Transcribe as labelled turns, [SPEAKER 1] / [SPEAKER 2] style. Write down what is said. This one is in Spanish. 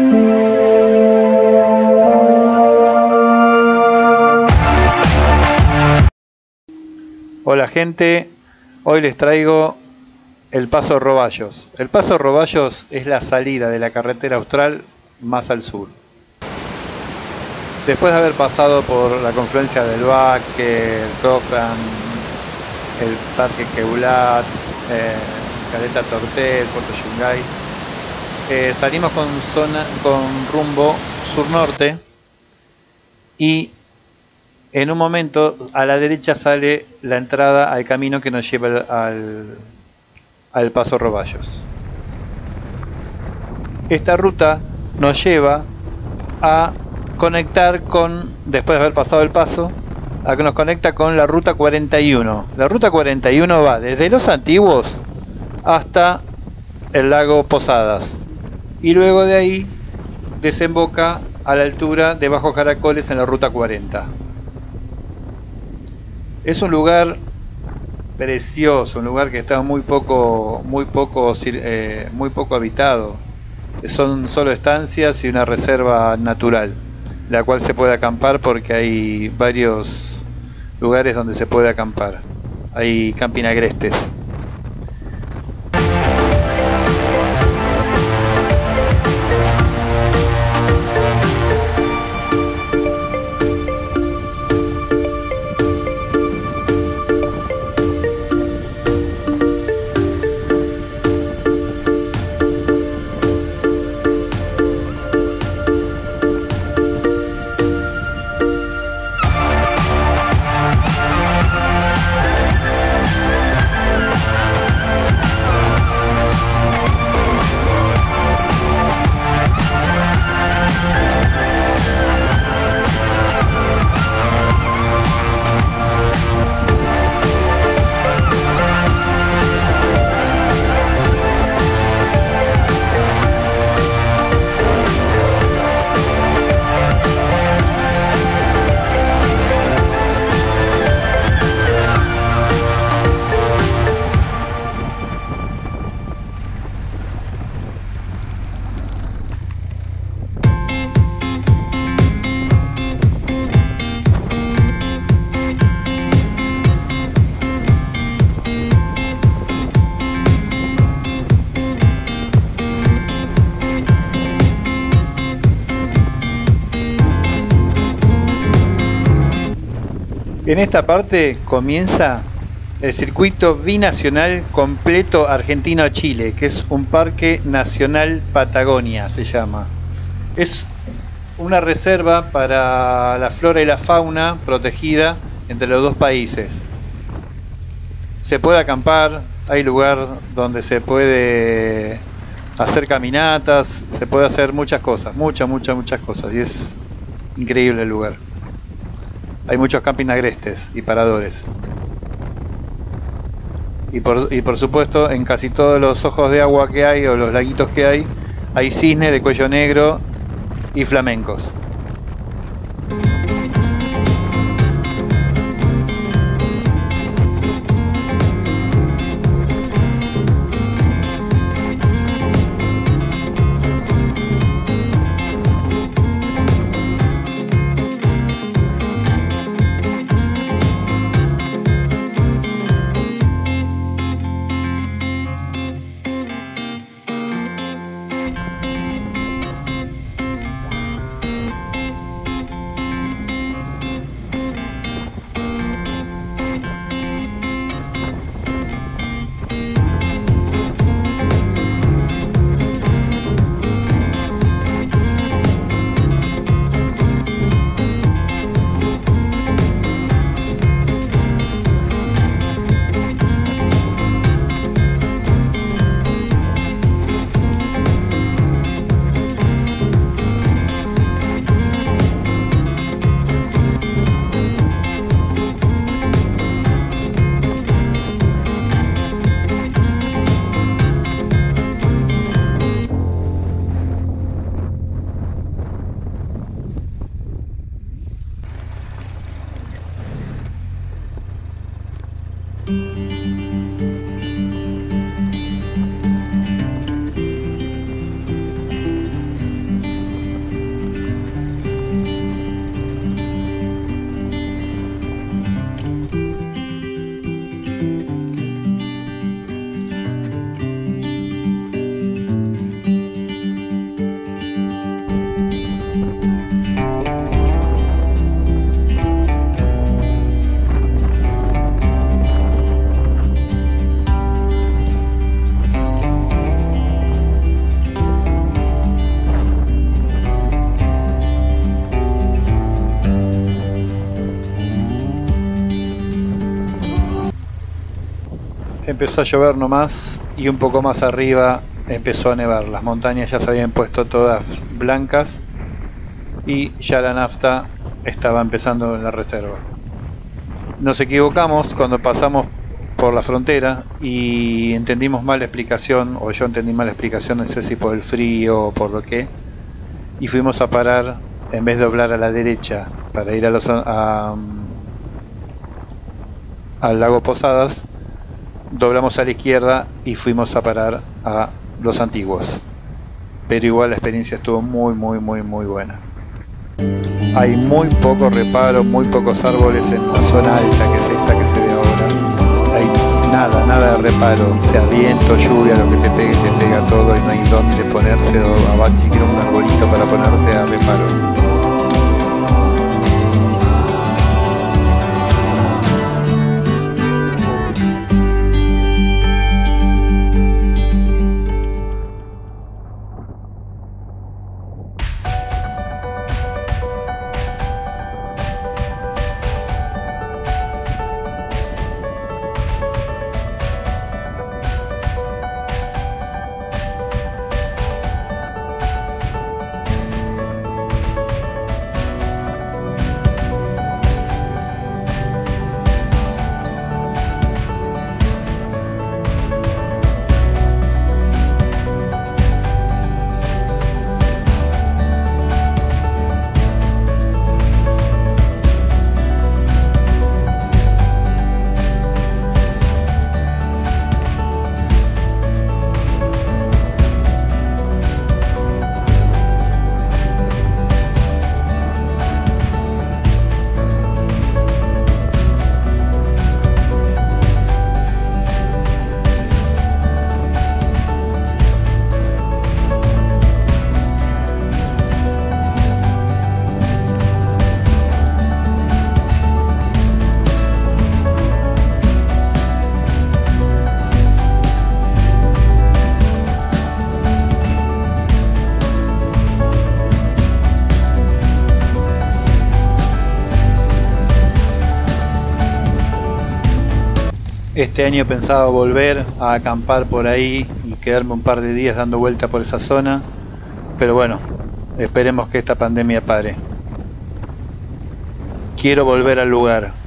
[SPEAKER 1] Hola gente, hoy les traigo el Paso Roballos. El Paso Roballos es la salida de la carretera austral más al sur. Después de haber pasado por la confluencia del Baque, el Cochrane, el Parque Queulat, Caleta Tortel, Puerto Yungay, salimos con rumbo sur-norte y en un momento a la derecha sale la entrada al camino que nos lleva al Paso Roballos. Esta ruta nos lleva a conectar con, después de haber pasado el paso, a que nos conecta con la ruta 41. La ruta 41 va desde Los Antiguos hasta el lago Posadas y luego de ahí desemboca a la altura de Bajo Caracoles en la ruta 40. Es un lugar precioso, un lugar que está muy poco habitado. Son solo estancias y una reserva natural, la cual se puede acampar porque hay varios lugares donde se puede acampar. Hay camping agrestes. En esta parte comienza el circuito binacional completo Argentina-Chile, que es un parque nacional Patagonia, se llama. Es una reserva para la flora y la fauna protegida entre los dos países. Se puede acampar, hay lugar donde se puede hacer caminatas, se puede hacer muchas cosas, muchas cosas, y es increíble el lugar. Hay muchos camping agrestes y paradores. Y por supuesto, en casi todos los ojos de agua que hay o los laguitos que hay cisnes de cuello negro y flamencos. empezó a llover nomás y un poco más arriba empezó a nevar. Las montañas ya se habían puesto todas blancas y ya la nafta estaba empezando en la reserva. Nos equivocamos cuando pasamos por la frontera y entendimos mal la explicación, o yo entendí mal la explicación, no sé si por el frío o por lo que, y fuimos a parar, en vez de doblar a la derecha para ir al lago Posadas, doblamos a la izquierda y fuimos a parar a Los Antiguos. Pero igual la experiencia estuvo muy buena. Hay muy poco reparo, muy pocos árboles en la zona alta, que es esta que se ve ahora. Hay nada de reparo, sea viento, lluvia, lo que te pega todo y no hay dónde ponerse o abajo ni siquiera un arbolito para ponerte a reparo. Este año pensaba volver a acampar por ahí y quedarme un par de días dando vuelta por esa zona, pero bueno, esperemos que esta pandemia pare. Quiero volver al lugar.